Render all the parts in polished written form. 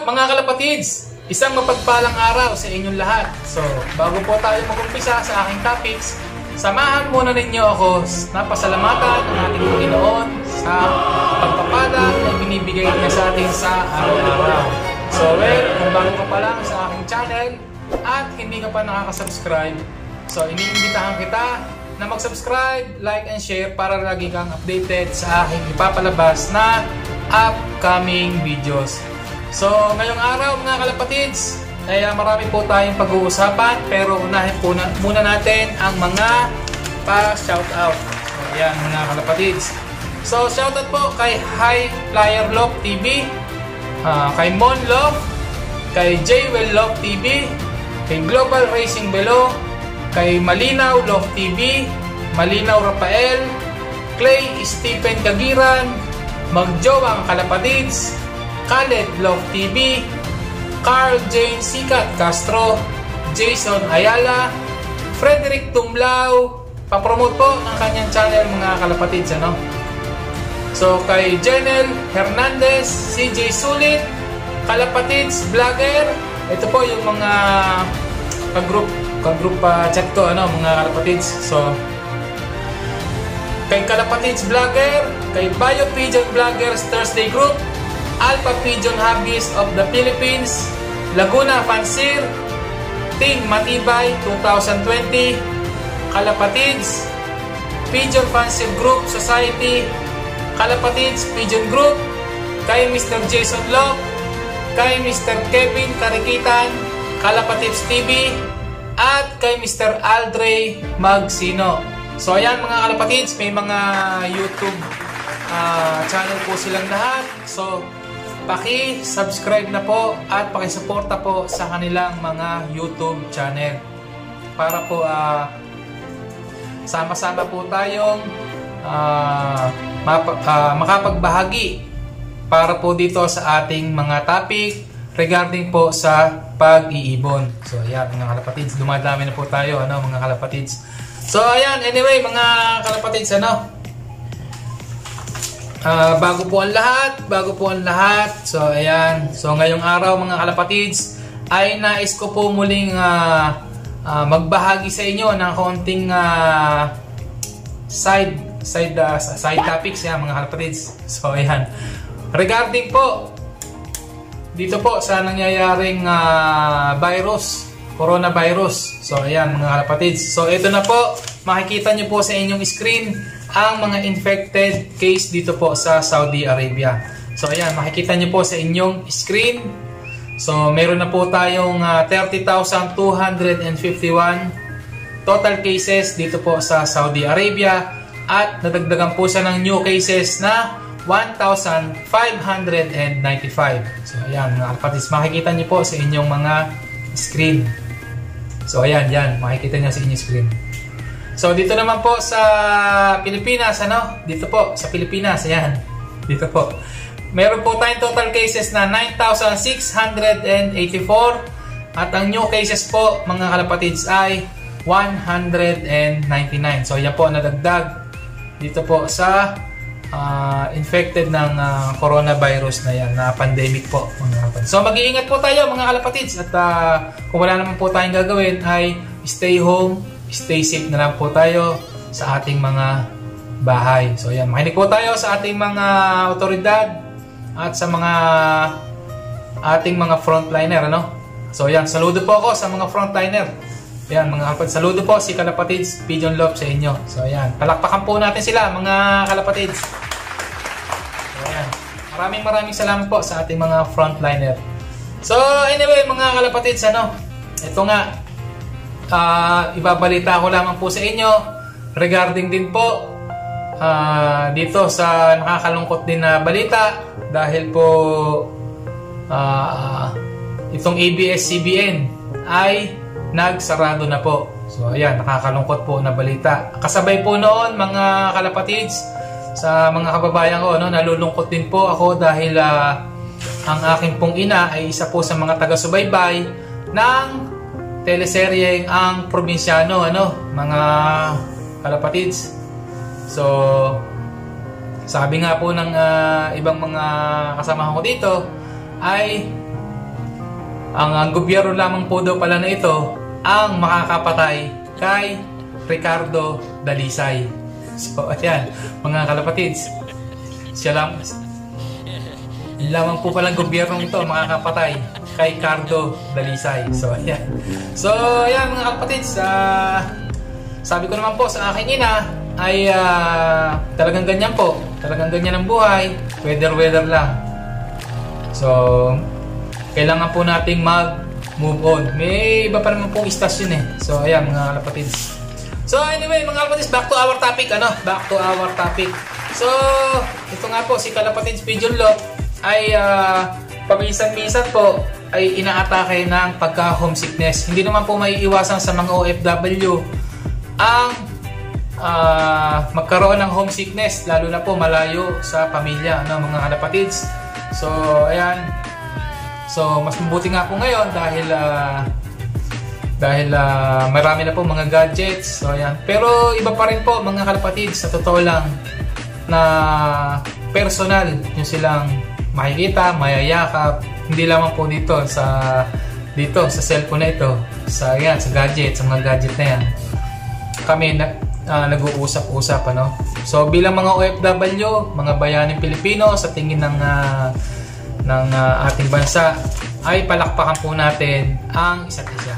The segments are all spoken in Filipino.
up mga kalapatids? Isang mapagpalang araw sa inyong lahat. So, bago po tayo mag-umpisa sa aking topics, samahan muna ninyo ako na pasalamatan ang ating Panginoon sa pagpapala na binibigay niya sa atin sa araw-araw. So, kung bago ka pa lang sa aking channel at hindi ka pa nakaka-subscribe, so iniimbitahan kita na mag-subscribe, like, and share para lagi kang updated sa aking ipapalabas na upcoming videos. So, ngayong araw mga kalapatids, ay marami po tayong pag-uusapan, pero unahin po muna natin ang mga pa-shoutout. So, ayan mga kalapatids. So, shoutout po kay High Flyer Love TV, kay Mon Love, kay Jwell Love TV, kay Global Racing Belo, kay Malinaw Love TV, Malinaw Rafael, Clay Stephen Kagiran, Magjowang Kalapatids, Khaled Love TV, Carl James Sikat Castro, Jason Ayala, Frederick Tumlao, papromote po ng kanyang channel mga kalapatids, ano? So kay Jenel Hernandez, CJ Sulit, Kalapatids Vlogger, ito po yung mga ka-group chat ko, ano, mga kalapatids. So kay Kalapatids Vlogger, kay Bio Pigeon Vloggers Thursday Group, Alpha Pigeon Hobbies of the Philippines, Laguna Fansir, Team Matibay 2020, Kalapatids, Pigeon Fansir Group Society, Kalapatids Pigeon Group, kay Mr. Jason Locke, kay Mr. Kevin Karikitan, Kalapatids TV, at kay Mr. Aldre Magsino. So ayan mga kalapatids, may mga YouTube channel po silang lahat. So paki-subscribe na po at paki-suporta po sa kanilang mga YouTube channel para po sama-sama po tayong makapagbahagi para po dito sa ating mga topic regarding po sa pag-iibon. So ayan mga kalapatids, dumadami na po tayo, ano mga kalapatids. So ayan, anyway mga kalapatids, ano, bago po ang lahat, so ayan, so ngayong araw mga kalapatids ay nais ko po muling magbahagi sa inyo ng konting side topics yan mga kalapatids. So ayan, regarding po dito po sa nangyayaring coronavirus. So ayan mga kalapatids. So ito na po, makikita nyo po sa inyong screen ang mga infected case dito po sa Saudi Arabia. So ayan, makikita nyo po sa inyong screen. So meron na po tayong 30,251 total cases dito po sa Saudi Arabia, at nadagdagan po siya ng new cases na 1,595. So ayan mga kalapatids, makikita nyo po sa inyong mga screen. So ayan, yan, makikita niya sa inyong screen. So dito naman po sa Pilipinas, ano? Dito po sa Pilipinas, ayan. Dito po. Meron po tayong total cases na 9,684, at ang new cases po mga kalapatids ay 199. So yan po nadagdag dito po sa infected ng coronavirus na yan, na pandemic po mga kalapatids. So mag-iingat po tayo mga kalapatids, at kung wala naman po tayong gagawin ay stay home, stay safe na lang po tayo sa ating mga bahay. So yan, makinig po tayo sa ating mga otoridad at sa mga ating mga frontliner, ano? So yan, saludo po ako sa mga frontliner. Yan mga kalapatids, saludo po si Kalapatids Pigeon Love sa inyo. So ayan, palakpakan po natin sila mga kalapatids. So ayan, maraming salamat po sa ating mga frontliner. So anyway mga kalapatids, ano, ito nga, ibabalita ko lamang po sa inyo regarding din po dito sa nakakalungkot din na balita, dahil po itong ABS-CBN ay nagsarado na po. So ayan, nakakalungkot po na balita. Kasabay po noon mga kalapatids, sa mga kababayan ko, no, nalulungkot din po ako dahil ang aking pong ina ay isa po sa mga taga-subaybay ng teleseryeng Ang Probinsyano, ano, mga kalapatids. So sabi nga po ng ibang mga kasama ko dito ay ang gobyerno lamang po daw pala na ito ang makakapatay kay Ricardo Dalisay. So ayan mga kalapatids, siya lamang po palang gobyernong ito makakapatay kay Ricardo Dalisay. So ayan. So ayan mga kalapatids, sabi ko naman po sa aking ina ay talagang ganyan po. Talagang ganyan ang buhay. Weather lang. So kailangan po nating mag-move on. May iba pa naman pong istasyon eh. So ayan mga kalapatids. So anyway mga kalapatids, back to our topic. Back to our topic. So ito nga po si Kalapatids Pigeon Lock ay paminsan-minsan po ay inaatake ng pagka-homesickness. Hindi naman po maiiwasan sa mga OFW ang magkaroon ng homesickness, lalo na po malayo sa pamilya ng mga kalapatids. So ayan. So mas mabuti nga po ngayon dahil marami na po mga gadgets. So ayan. Pero iba pa rin po mga kalapatids, sa totoo lang na personal yung silang makikita, mayayakap, hindi lamang po dito sa cellphone na ito, sa gadget, sa mga gadget na yan. Kami nag-uusap-usap So bilang mga OFW, mga bayaning Pilipino sa tingin ng ating bansa, ay palakpakan po natin ang isa't isa.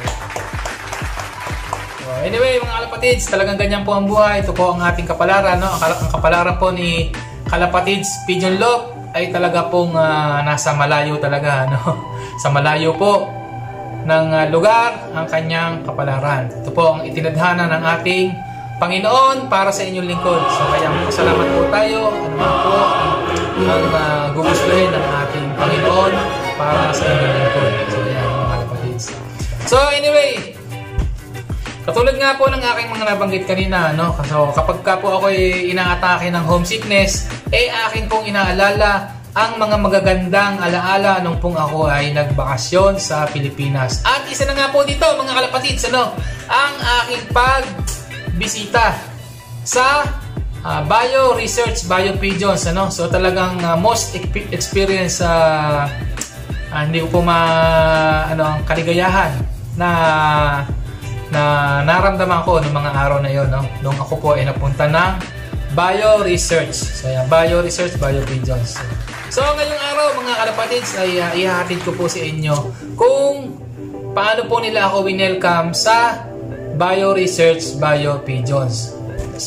So, anyway mga kalapatids, talagang ganyan po ang buhay. Ito po ang ating kapalaran. Ang kapalaran po ni Kalapatids Pigeon Lock ay talaga pong nasa malayo talaga. Sa malayo po ng lugar ang kanyang kapalaran. Ito po ang itinadhana ng ating Panginoon para sa inyong lingkod. So kaya salamat po tayo. Ano man po ang gugustuhin ng ating Panginoon para sa inyong lingkod. So yan mga kalapatids. So anyway, katulad nga po ng aking mga nabanggit kanina, So kapag ka po ako inaatake ng homesickness, akin pong inaalala ang mga magagandang alaala nung pong ako ay nagbakasyon sa Pilipinas. At isa na nga po dito mga kalapatids, ang aking pagbisita sa Bio-Research Bio-Pigeons. So talagang most experience hindi ko po kaligayahan na naramdaman ko noong mga araw na yon, nung ako po ay napunta ng Bio-Research. So yan, Bio-Research Bio-Pigeons. So ngayong araw mga kalapatids ay ihahatid ko po sa inyo kung paano po nila ako winelcome sa Bio-Research Bio-Pigeons.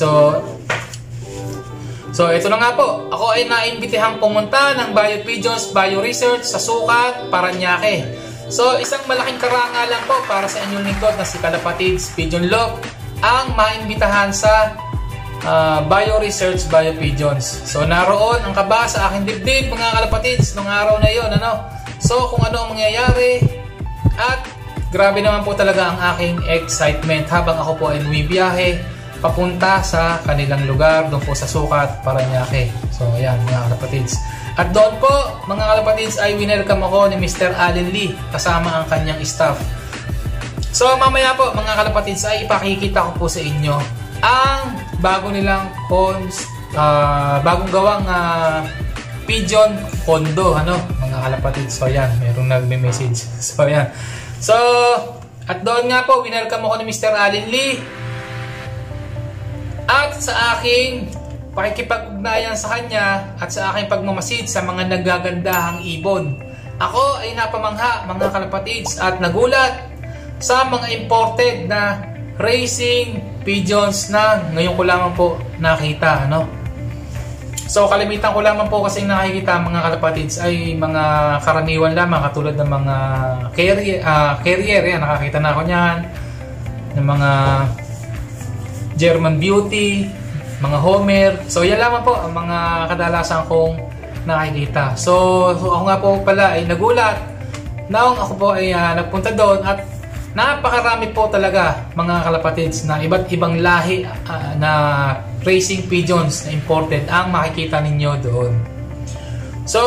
So ito na nga po, ako ay naimbitihang pumunta ng Bio-Pigeons Bio-Research sa Sukat, Parañaque. So isang malaking karangalan po para sa inyong lingkod na si Kalapatids Pigeon Lock ang maimbitahan sa Bio-Research Bio-Pigeons. So naroon ang kaba sa aking dibdib mga kalapatids nung araw na yon, So kung ano ang mangyayari, at grabe naman po talaga ang aking excitement habang ako po ay bumibiyahe papunta sa kanilang lugar doon po sa Sukat, Parañaque. So ayan mga kalapatids. At doon po mga kalapatids ay winelcome ako ni Mr. Allen Lee kasama ang kanyang staff. So mamaya po mga kalapatids ay ipakikita ko po sa inyo ang bago nilang bagong gawang pigeon condo, mga kalapatids. So ayan, merong nagme-message. So ayan. So at doon nga po winelcome ako ni Mr. Allen Lee at sa aking pakikipag-ugnayan sa kanya at sa aking pagmamasid sa mga nagagandahang ibon. Ako ay napamangha mga kalapatids at nagulat sa mga imported na racing pigeons na ngayon ko lamang po nakita, So kalimitan ko lamang po kasi nakikita mga kalapatids ay mga karaniwan lamang katulad ng mga carrier, yan, nakakita na ako niyan, ng mga German Beauty, mga Homer. So yan lamang po ang mga kadalasan kong nakikita. So ako nga po pala ay nagulat nung ako po ay nagpunta doon at napakarami po talaga mga kalapatids na iba't ibang lahi na racing pigeons na imported ang makikita ninyo doon. So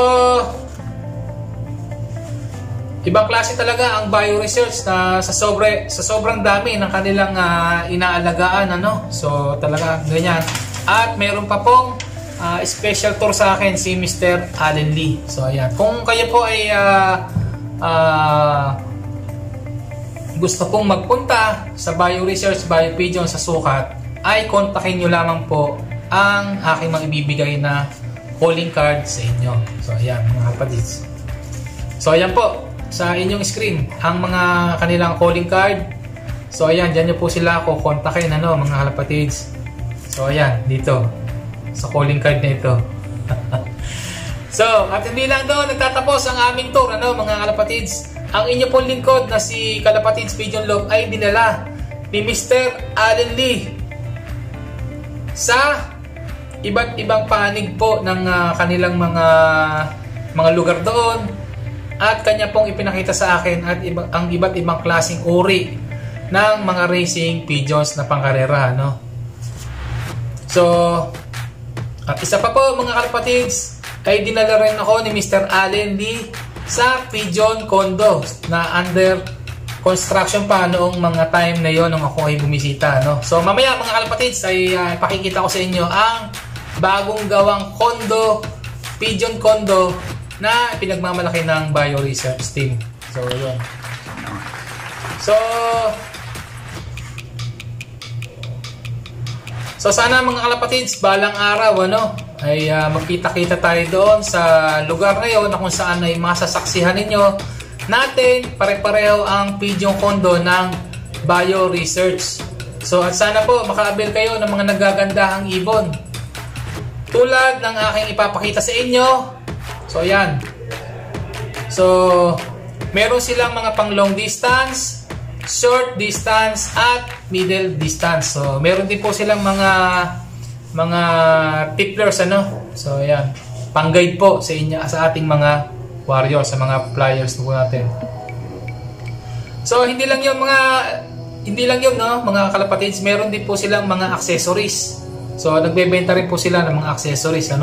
ibang klase talaga ang Bio-Research na sa sobrang dami ng kanilang inaalagaan, So talaga ganyan. At meron pa pong special tour sa akin si Mr. Allen Lee. So ayan, kung kayo po ay gusto pong magpunta sa BioResearch BioPigeon sa sukat, ay kontakin nyo lamang po ang aking mga ibibigay na calling card sa inyo. So ayan mga kalapatids. So ayan po sa inyong screen ang mga kanilang calling card. So ayan, dyan nyo po sila kukontakin mga kalapatids. So ayan, dito sa calling card na ito. So at hindi lang doon nagtatapos ang aming tour mga kalapatids. Ang inyo pong lingkod na si Kalapatids Pigeon Love ay dinala ni Mr. Allen Lee sa iba't ibang panig po ng kanilang mga lugar doon, at kanya pong ipinakita sa akin at ang iba't ibang klaseng uri ng mga racing pigeons na pangkarera, So at isa pa po mga kalapatids, ay dinala rin ako ni Mr. Allen Lee sa Pigeon Condo na under construction pa noong mga time na yon nung ako ay bumisita. So mamaya mga kalapatids ay pakikita ko sa inyo ang bagong gawang condo, Pigeon Condo na pinagmamalaki ng BioResearch team. So yun. So sana mga kalapatids balang araw ay magkita-kita tayo doon sa lugar na yon na kung saan ay masasaksihan ninyo natin pare-pareho ang Pigeon Condo ng BioResearch. So at sana po makaabil kayo ng mga nagagandahang ibon tulad ng aking ipapakita sa inyo. So ayan. So meron silang mga pang long distance, short distance at middle distance. So meron din po silang mga tipplers So ayan, pang-guide po sa inyo, sa ating mga warriors, sa mga flyers po natin. So hindi lang 'yon mga kalapatids, meron din po silang mga accessories. So nagbebenta rin po sila ng mga accessories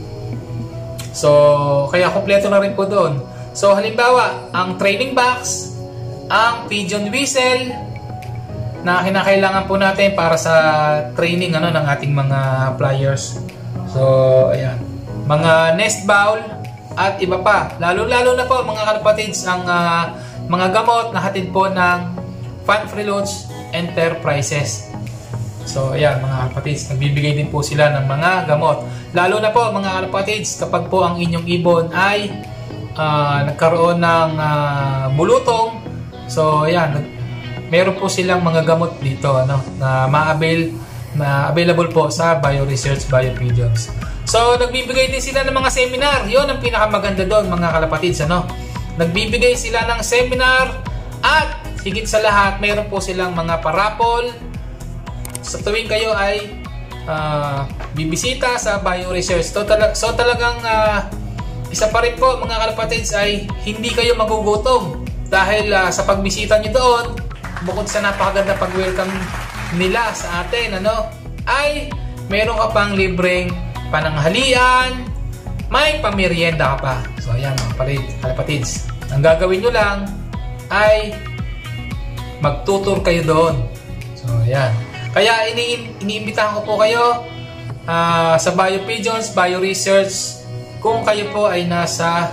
So kaya kompleto na rin po doon. So halimbawa, ang training box, ang pigeon whistle na kinakailangan po natin para sa training ng ating mga flyers. So ayan, mga nest bowl at iba pa. Lalo na po mga kalapatids ang mga gamot na hatid po ng Fun Free Loads Enterprises. So ayan mga kalapatids, nagbibigay din po sila ng mga gamot. Lalo na po mga kalapatids kapag po ang inyong ibon ay nagkaroon ng bulutong. So ayan, meron po silang mga gamot dito na available po sa BioResearch BioPigeons. So nagbibigay din sila ng mga seminar. 'Yon ang pinakamaganda doon mga kalapatids Nagbibigay sila ng seminar at higit sa lahat meron po silang mga parapol sa tuwing kayo ay bibisita sa BioResearch. So talagang isa pa rin po mga kalapatids ay hindi kayo magugutom dahil sa pagbisita nyo doon, bukod sa napakaganda pag-welcome nila sa atin, ay meron ka pang libreng pananghalian, may pamerienda ka pa. So ayan mga kalapatids, ang gagawin nyo lang ay magtutur kayo doon. So ayan, kaya iniimbitahan ko po kayo sa BioPigeons, BioResearch kung kayo po ay nasa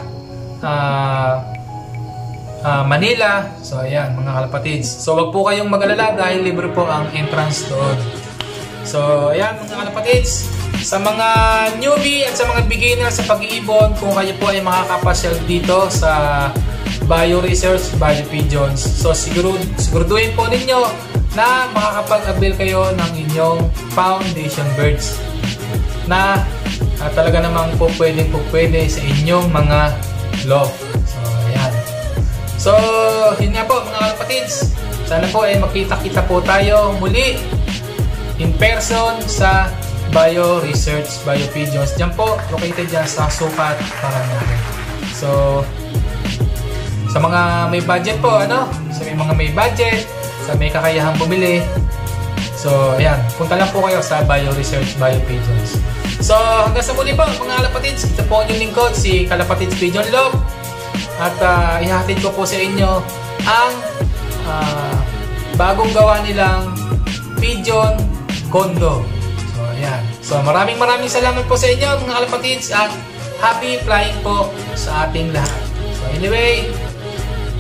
Manila. So ayan mga kalapatids, so wag po kayong mag-alala dahil libre po ang entrance doon. So ayan mga kalapatids, sa mga newbie at sa mga beginner sa pag-iibon, kung kayo po ay makakapasyal dito sa BioResearch BioPigeons, so siguraduhin po ninyo na makakapag-avail kayo ng inyong foundation birds na talaga namang po pwede sa inyong mga loft. So, yun nga po mga kalapatids. Sana po ay makita-kita po tayo muli in person sa BioResearch BioPigeons. Diyan po, located dyan sa Sukat, Paranaque. So, sa mga may budget po, sa mga may budget, sa may kakayahang bumili. So, ayan, punta lang po kayo sa BioResearch BioPigeons. So, hanggang sa muli po mga kalapatids. Ito po yung lingkod, si Kalapatids Pigeon Love. At ihahatid ko po sa inyo ang bagong gawa nilang Pigeon Condo. So ayan. So maraming salamat po sa inyo mga kalapatids at happy flying po sa ating lahat. So anyway,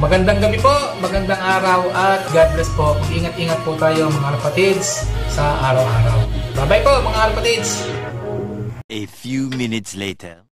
magandang gabi po, magandang araw, at God bless po. Mag-ingat-ingat po tayo mga kapatids sa araw-araw. Bye-bye po mga kapatids! A few minutes later.